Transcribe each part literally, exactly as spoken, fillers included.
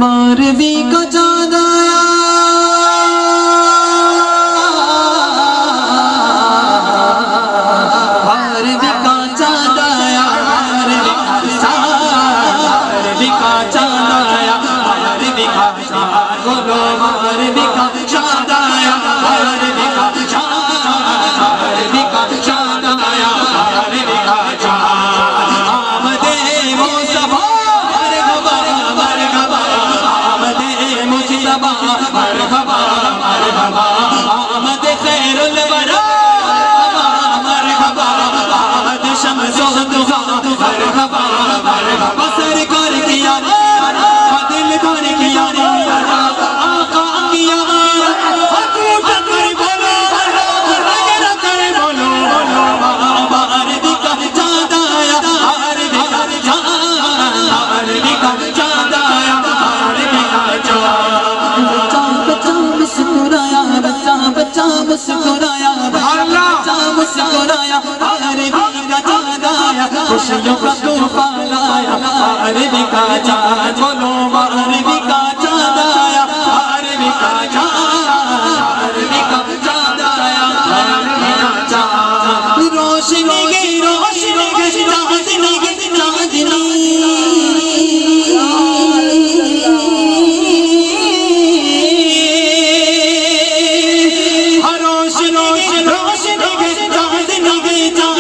مغربی کا چاند آیا مغربی کا چاند آیا مغربی کا چاند آیا مغربی کا چاند بولو مغربی کا چاند آیا مغربی کا چاند مغربی کا چاند آیا مغربی کا چاند آمد مصطفیٰ مرحبا مرحبا آمد مصطفیٰ مرحبا مرحبا آمد خیر الورا مرحبا آمد شمس و ضحا مرحبا مرحبا سرکار کیا دل دار کیا آقا کیا حقوق کر بولو اگر کر بولو بولو مغربی کا چاند آیا مغربی کا چاند مغربی کا چاند آیا مغربی کا چاند بچہ بچہ مسکرایا بچہ بچہ مسکرایا بچہ مسکرایا مغربی کا چاند آیا خوشیوں کا طوفان لایا مغربی کا چاند بولو مغربی کا چاند آیا مغربی کا چاند مغربی کا چاند آیا مغربی کا چاند روشنی کی روشنی کی چاندنی کی چاندنی روشنی کی روشنی کی چاندنی کی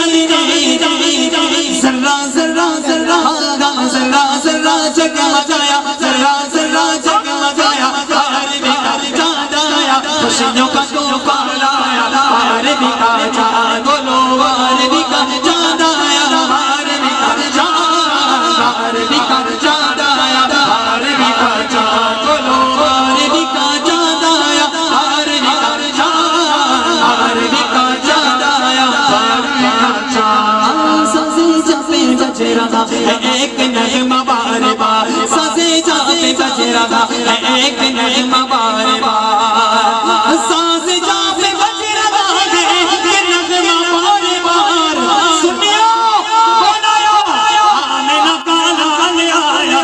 چاندنی ذرہ ذرہ ذرہ ذرہ ذرہ جگمگایا ذرہ ذرہ جگمگایا مغربی کا چاند آیا خوشیوں کا طوفان لایا مغربی کا چاند بولو مغربی کا چاند آیا مغربی کا چاند مغربی کا چاند آیا مغربی کا چاند بولو مغربی کا چاند آیا مغربی کا چاند مغربی کا چاند آیا مغربی کا چاند سازے جاپے بج رہا ہے ایک نغمہ بار بار سازے جاپے بج رہا ہے ایک نغمہ بار بار سازے جاپے بج رہا ہے ایک نغمہ بار بار سنیو کون آیا آمنہ کا لال آیا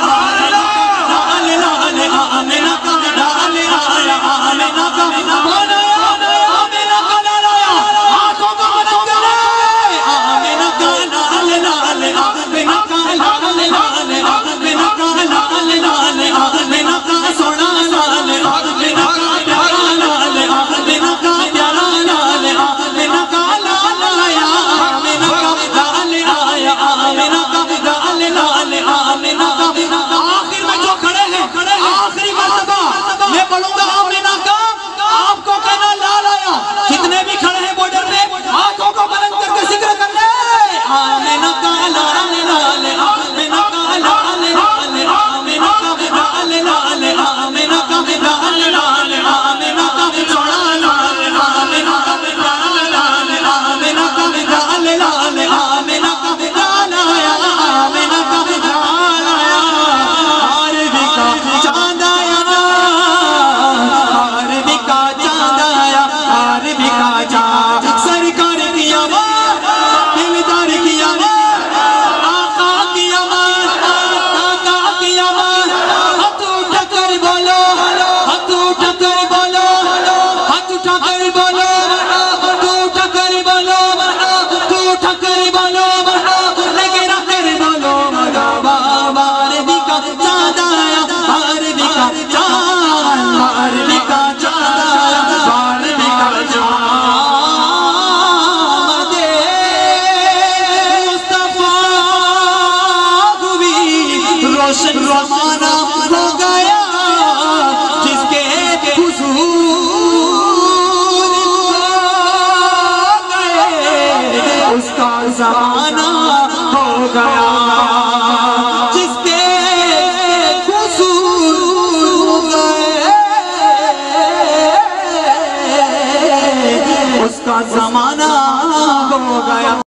لال لال آمنہ کا لال آیا آمنہ کا کون آیا آمنہ کا لال آیا آنکھوں کو بند کرے آمنہ کا لال لال آمنہ کا لال لال آمنہ کا لال لال آمنہ کا سونا لال آمنہ کا پیارا لال آمنہ کا پیارا لال آمنہ کا لال آیا آمنہ کا لال آیا آمنہ کا لال لال آمنہ کا آخر میں جو کھڑے ہیں آخری مرتبہ میں پڑھوں گا آمنہ کا آپ کو کہنا لال آیا جتنے بھی کھڑے ہیں بورڈر میں آنکھوں کو بلند کر کے ذکر کر لے آمنہ کا لال لال آمنہ کا لال لال آمنہ کا لال لال آمنہ کا لال لال آمنہ کا سونا لال آمنہ کا لال لال آمنہ کا لال لال آمنہ کا لال آیا آمنہ کا لال آیا مغربی کا چاند آیا مغربی کا چاند آیا مغربی کا چاند سرکار کی آواز دلدار کی آواز آقا کی آواز آقا کی آواز ہاتھ اٹھا کر بولو ہاتھ اٹھا کر بولو ہاتھ اٹھا کر بولو ہاتھ اٹھا کر بولو ہاتھ اٹھا کر بولو لگے رہ کر بولو مغربی کا چاند آیا مغربی کا چاند مغربی کا چاند آیا مغربی کا چاند مصطفیٰ روشن زمانہ ہو گیا جس کے حضور گئے اس کا زمانہ ہو گیا جس کے حضور گئے اس کا زمانہ ہو گیا